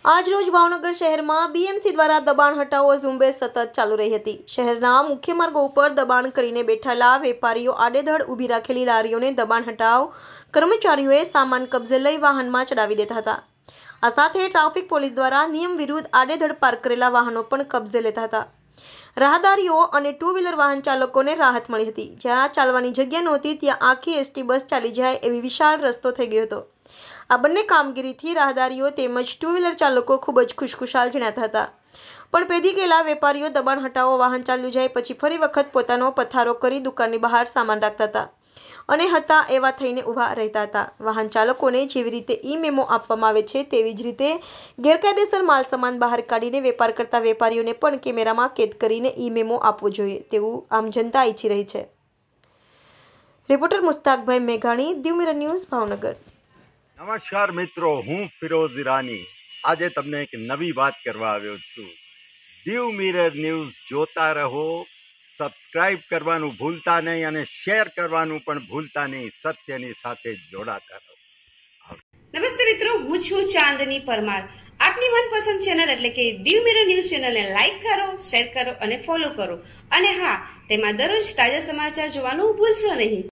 આજ રોજ ભાવનગર શહેરમાં બીએમસી દ્વારા દબાણ હટાવો ઝુંબેશ સતત ચાલુ રહી હતી। શહેરના મુખ્ય માર્ગો ઉપર દબાણ કરીને બેઠેલા વેપારીઓ આડેધડ ઊભી રાખેલી લારીઓને દબાણ હટાવ કર્મચારીઓએ સામાન કબજે લઈ વાહનમાં ચડાવી દેતા હતા। આ સાથે ટ્રાફિક પોલીસ દ્વારા નિયમ વિરુદ્ધ આડેધડ પાર્ક કરેલા વાહનો પણ કબજે લેતા હતા। રાહદારીઓ અને ટુ વ્હીલર વાહન ચાલકોને રાહત મળી હતી। જ્યાં ચાલવાની જગ્યા નહોતી ત્યાં આખી એસટી બસ ચાલી જાય એવી વિશાળ રસ્તો થઈ ગયો હતો। આ બંને કામગીરીથી રાહદારીઓ તેમજ ટુ વ્હીલર ચાલકો ખૂબ જ ખુશખુશાલ જણાતા હતા। પણ પેદી ગયેલા વેપારીઓ દબાણ હટાવો વાહન ચાલ્યું જાય પછી ફરી વખત પોતાનો પથારો કરી દુકાનની બહાર સામાન રાખતા હતા અને હતા એવા થઈને ઊભા રહેતા હતા। વાહન ચાલકોને જેવી રીતે ઈ મેમો આપવામાં આવે છે તેવી જ રીતે ગેરકાયદેસર માલ સામાન બહાર કાઢીને વેપાર કરતા વેપારીઓને પણ કેમેરામાં કેદ કરીને ઈ મેમો આપવો જોઈએ તેવું આમ જનતા ઈચ્છી રહી છે। રિપોર્ટર મુસ્તાકભાઈ મેઘાણી, દીવ મિરર ન્યૂઝ, ભાવનગર। નમસ્કાર મિત્રો, હું ફિરોઝ ઈરાની આજે તમને એક નવી વાત કરવા આવ્યો છું। દીવ મિરર ન્યૂઝ જોતા રહો, સબસ્ક્રાઇબ કરવાનું ભૂલતા નહીં અને શેર કરવાનું પણ ભૂલતા નહીં। સત્યની સાથે જોડાતા રહો। નમસ્તે મિત્રો, હું છું ચાંદની પરમાર। આપની મનપસંદ ચેનલ એટલે કે દીવ મિરર ન્યૂઝ ચેનલને લાઈક કરો, શેર કરો અને ફોલો કરો અને હા, તેમાં દરરોજ તાજા સમાચાર જોવાનું ભૂલશો નહીં।